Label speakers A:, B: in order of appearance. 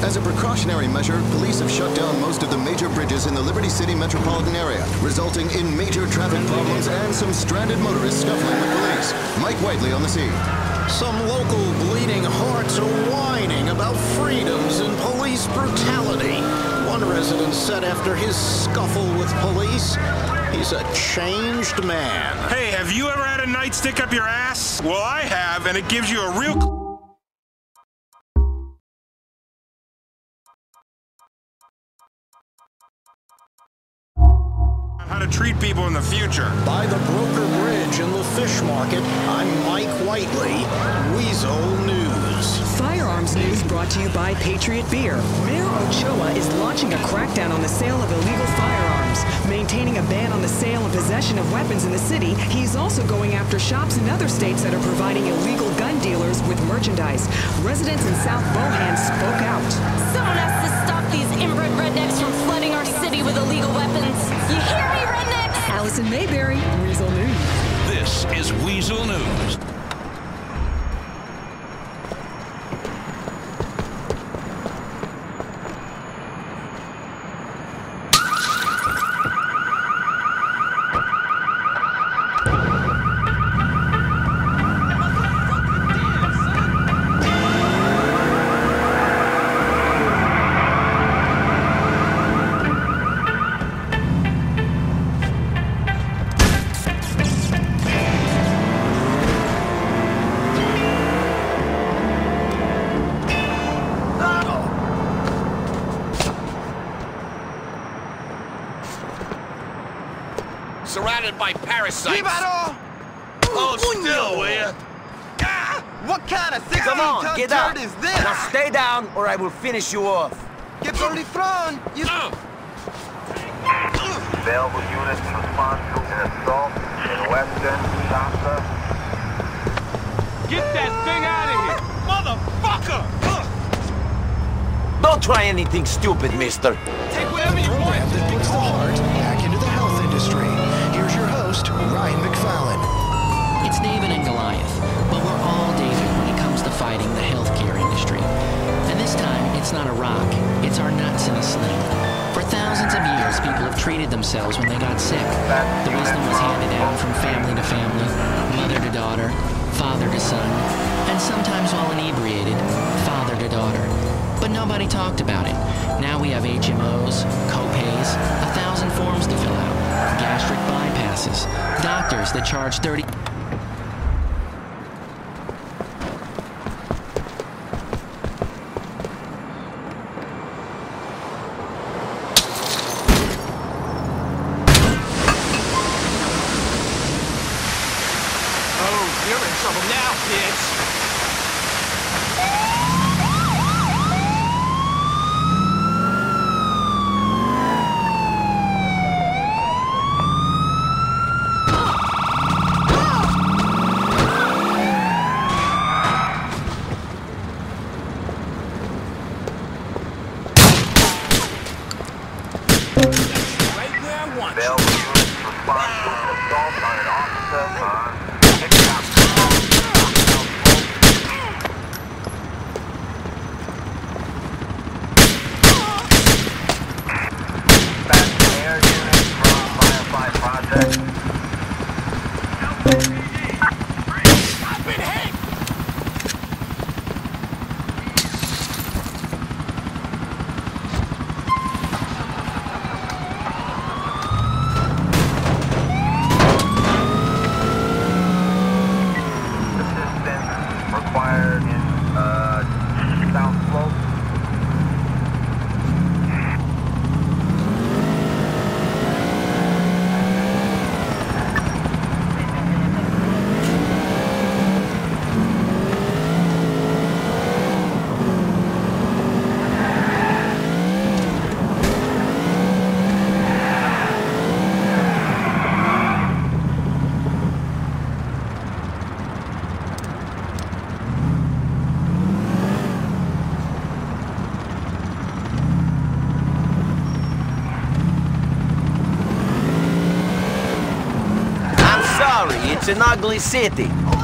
A: As a precautionary measure, police have shut down most of the major bridges in the Liberty City metropolitan area, resulting in major traffic problems and some stranded motorists scuffling with police. Mike Whiteley on the scene.
B: Some local bleeding hearts are whining about freedoms and police brutality. One resident said after his scuffle with police, he's a changed man.
C: Hey, have you ever had a nightstick up your ass? Well, I have, and it gives you a real... how to treat people in the future.
B: By the Broker Bridge in the fish market, I'm Mike Whiteley, Weasel News.
D: Firearms news brought to you by Patriot Beer. Mayor Ochoa is launching a crackdown on the sale of illegal firearms. Maintaining a ban on the sale and possession of weapons in the city, he's also going after shops in other states that are providing illegal gun dealers with merchandise. Residents in South Bohan spoke out.
E: Someone has to stop these inbred rednecks from flooding our city with illegal weapons. You hear me, rednecks?
D: Allison Mayberry, Weasel News.
F: This is Weasel News.
G: Surrounded by parasites.
H: Hold still, will ya?
I: What kind of 16-ton
H: Come on, get up.
I: turd is this?
H: Now stay down or I will finish you off.
I: Get already thrown. You...
J: Available units respond to an assault in Western Shasta.
H: Get that thing out of here!
G: Motherfucker!
H: Don't try anything stupid, mister.
B: Take whatever you want. Program that puts the heart back into the health industry. Here's your host, Ryan McFallon.
K: It's David and Goliath, but we're all David when it comes to fighting the healthcare industry. And this time, it's not a rock, it's our nuts in a sling. For thousands of years, people have treated themselves when they got sick. The wisdom was handed down from family to family, mother to daughter, father to son, and sometimes while inebriated, father to daughter. But nobody talked about it. Now we have HMOs, co-pays, 1,000 forms to fill out, gastric bypasses, doctors that charge 30...
G: Oh, you're in trouble now, bitch.
J: Available units respond to an assault on an officer on Hickok. Fast air units from Firefly Project.
G: I've been hit!
J: Assistance required in South Slope.
H: I'm sorry, it's an ugly city.